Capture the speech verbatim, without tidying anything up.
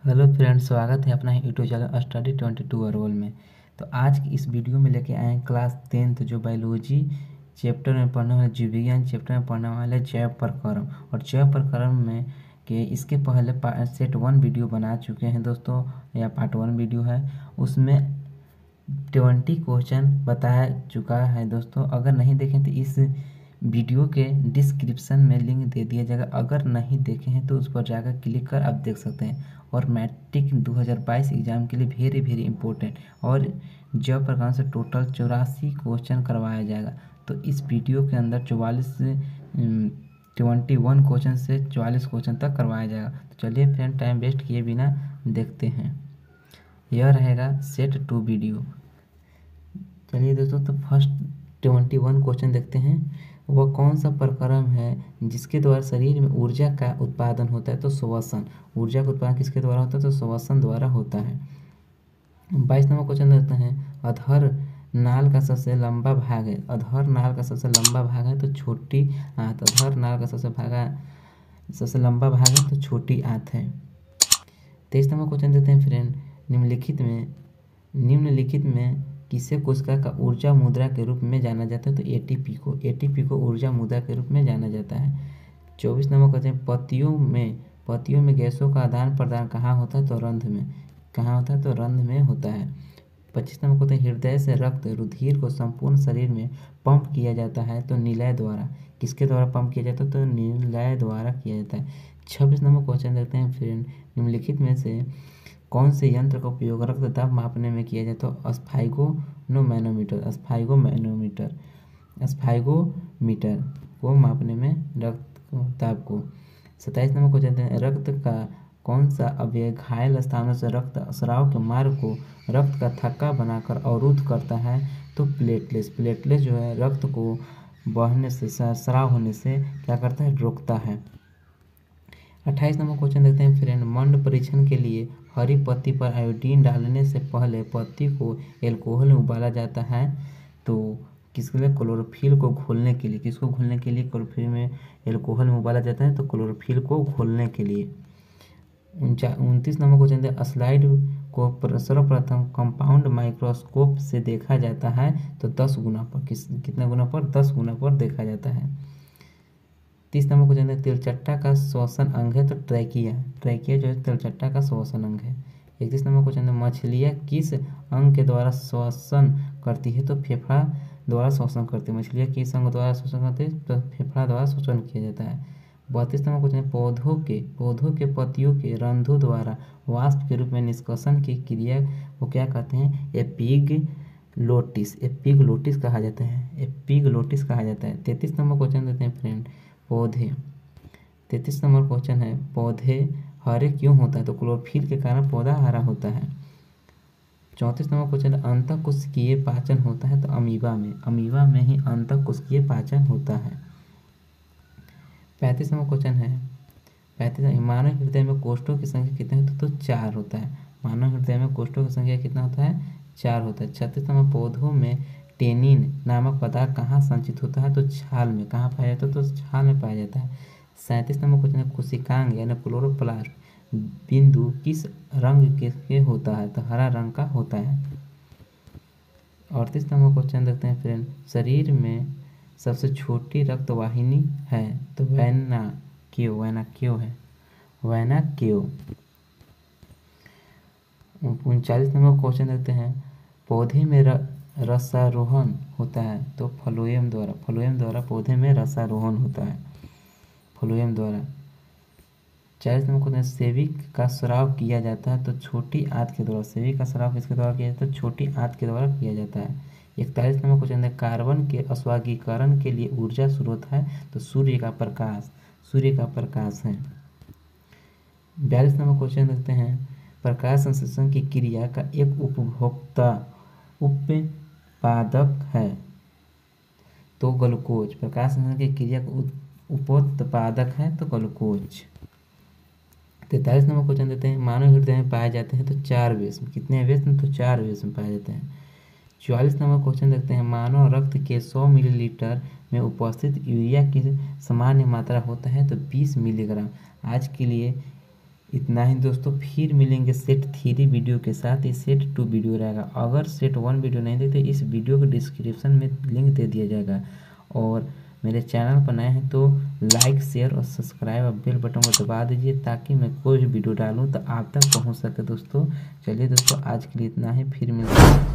Hello friends, स्वागत है अपना YouTube channel study twenty two Arwal में। तो आज की इस वीडियो में लेके आए हैं क्लास टेंथ जो बायोलॉजी चैप्टर में पढ़ने वाले जीव विज्ञान चैप्टर में पढ़ने वाले जैव प्रकरण। और जैव प्रकरण में के इसके पहले सेट वन वीडियो बना चुके हैं दोस्तों, या पार्ट वन वीडियो है, उसमें ट्वेंटी क्वेश्चन बताया चुका है दोस्तों। अगर नहीं देखें तो इस वीडियो के डिस्क्रिप्शन में लिंक दे दिया जाएगा, अगर नहीं देखे हैं तो उस पर जाकर क्लिक कर आप देख सकते हैं। और मैट्रिक दो हज़ार बाईस एग्ज़ाम के लिए वेरी वेरी इंपॉर्टेंट और जब प्रकार से टोटल चौरासी क्वेश्चन करवाया जाएगा। तो इस वीडियो के अंदर चौवालीस ट्वेंटी वन क्वेश्चन से चौवालीस क्वेश्चन तक करवाया जाएगा। तो चलिए फ्रेंड, टाइम वेस्ट किए बिना देखते हैं। यह रहेगा सेट टू वीडियो। चलिए दोस्तों, तो फर्स्ट ट्वेंटी वन क्वेश्चन देखते हैं। वह कौन सा प्रक्रम है जिसके द्वारा शरीर में ऊर्जा का उत्पादन होता है? तो श्वसन। ऊर्जा का उत्पादन किसके द्वारा होता है? तो श्वसन द्वारा होता है। बाईस नंबर क्वेश्चन देखते हैं। अधर नाल का सबसे लंबा भाग है। अधर नाल का सबसे लंबा भाग है तो छोटी आंत। अधर नाल का सबसे भागा सबसे लंबा भाग है तो छोटी आंत है। तेईस नंबर क्वेश्चन देखते हैं फ्रेंड। निम्नलिखित में निम्नलिखित में किसे कोशिका का ऊर्जा मुद्रा के रूप में जाना जाता है? तो एटीपी को। एटीपी को ऊर्जा मुद्रा के रूप में जाना जाता है। चौबीस नंबर क्वेश्चन। पतियों में पतियों में गैसों का आदान प्रदान कहाँ होता है? तो रंध्र में। कहाँ होता है? तो रंध्र में होता है। पच्चीस नंबर क्वेश्चन। हृदय से रक्त रुधिर को संपूर्ण शरीर में पंप किया जाता है तो निलय द्वारा। किसके द्वारा पंप किया जाता है? तो निलय द्वारा किया जाता है। छब्बीस नंबर क्वेश्चन देखते हैं फ्रेंड। निम्नलिखित में से कौन से यंत्र का उपयोग रक्तदाब मापने में किया जाता है? तो स्फाइगोनोमैनोमीटर। स्फाइगोमैनोमीटर स्फाइगोमीटर को मापने में रक्तदाब को। सत्ताईस नंबर क्वेश्चन हैं। रक्त का कौन सा अवयव घायल स्थानों से रक्त स्राव के मार्ग को रक्त का थक्का बनाकर अवरुद्ध करता है? तो प्लेटलेट्स। प्लेटलेट्स जो है रक्त को बहने से स्राव होने से क्या करता है? रोकता है। अट्ठाईस नंबर क्वेश्चन देखते हैं फ्रेंड। मंड परीक्षण के लिए हरी पत्ती पर आयोडीन डालने से पहले पत्ती को एल्कोहल में उबाला जाता है तो किसके लिए? क्लोरोफिल को घोलने के लिए। किसको घोलने के लिए? क्लोरोफिल में एल्कोहल में उबाला जाता है तो क्लोरोफिल को घोलने के लिए। उनचा उनतीस नंबर क्वेश्चन है। स्लाइड को सर्वप्रथम कंपाउंड माइक्रोस्कोप से देखा जाता है तो दस गुना पर। किस कितने गुना पर? दस गुना पर देखा जाता है। तीस नंबर क्वेश्चन है। तिलचट्टा का श्वसन अंग है तो ट्रैकिया। ट्रैकिया जो है तिलचट्टा का श्वसन अंग है। इकतीस नंबर क्वेश्चन है। मछलियाँ किस अंग के द्वारा श्वसन करती है? तो फेफड़ा द्वारा श्वसन करती है। मछलियाँ किस अंग द्वारा श्वसन करती है? तो फेफड़ा द्वारा श्वसन किया जाता है। बत्तीस नंबर क्वेश्चन है। पौधों के पौधों के पत्तियों के रंध्रों द्वारा वाष्प के रूप में निष्कासन की क्रिया को क्या कहते हैं? एपिगलोटिस। एपिगलोटिस कहा जाता है। एपिगलोटिस कहा जाता है। तैंतीस नंबर क्वेश्चन देते हैं फ्रेंड। पौधे तैंतीस नंबर क्वेश्चन है। पौधे हरे क्यों होता है? तो क्लोरोफिल के कारण पौधा हरा होता है। चौंतीस नंबर क्वेश्चन है। अंतःकोशिकीय पाचन होता है तो अमीबा में। अमीबा में ही अंतःकोशिकीय पाचन होता है। पैंतीस नंबर क्वेश्चन है। पैंतीस मानव हृदय में कोष्ठों की संख्या कितनी होती है? तो चार होता है। मानव हृदय में कोष्ठों की संख्या कितना होता है? चार होता है। छत्तीस नंबर पौधों में टेनिन नामक पदार्थ कहाँ संचित होता है? तो छाल में। कहाँ पाया जाता है? तो छाल में पाया जाता है। सैंतीस नंबर क्वेश्चन है। कोशिकांग यानी क्लोरोप्लास्ट बिंदु किस रंग के, के होता है? तो हरा रंग का होता है। अड़तीस नंबर क्वेश्चन देखते हैं फ्रेंड। शरीर में सबसे छोटी रक्त वाहिनी है तो वैना क्यों? वैना क्यों है? वैना क्यों। उनचालीस नंबर क्वेश्चन देखते हैं। पौधे में र, रसारोहण होता है तो फ्लोएम द्वारा। फ्लोएम द्वारा पौधे में रसारोहण होता है। फ्लोएम द्वारा। चालीस नंबर क्वेश्चन। सेविक का स्राव किया जाता है तो छोटी आंत के द्वारा। सेविक का स्राव किसके द्वारा किया जाता है? तो छोटी आंत के द्वारा किया जाता है। इकतालीस नंबर क्वेश्चन है। कार्बन के अस्वागीकरण के लिए ऊर्जा स्रोत है तो सूर्य का प्रकाश। सूर्य का प्रकाश है। बयालीस नंबर क्वेश्चन देखते हैं। प्रकाश संश्लेषण की क्रिया का एक उपभोक्ता उत्पादक है तो ग्लूकोज। प्रकाश संश्लेषण की क्रिया का उपोत्पादक है तो ग्लूकोज। तैंतालीस नंबर क्वेश्चन देते हैं। मानव हृदय में पाए जाते हैं तो चार वेश में। कितने वेश में? तो चार वेश में पाए जाते हैं। चौवालीस नंबर क्वेश्चन देखते हैं। मानव रक्त के सौ मिलीलीटर में उपस्थित यूरिया की सामान्य मात्रा होता है तो बीस मिलीग्राम। आज के लिए इतना ही दोस्तों, फिर मिलेंगे सेट थ्री वीडियो के साथ। ये सेट टू वीडियो रहेगा। अगर सेट वन वीडियो नहीं देते इस वीडियो के डिस्क्रिप्शन में लिंक दे दिया जाएगा। और मेरे चैनल पर नए हैं तो लाइक शेयर और सब्सक्राइब और बेल बटन को दबा दीजिए ताकि मैं कोई भी वीडियो डालूँ तो आप तक पहुंच सके दोस्तों। चलिए दोस्तों, आज के लिए इतना ही, फिर मिलते हैं।